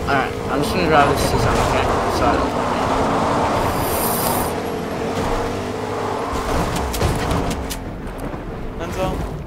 Alright, I'm just gonna drive this to some, okay? Sorry. Enzo?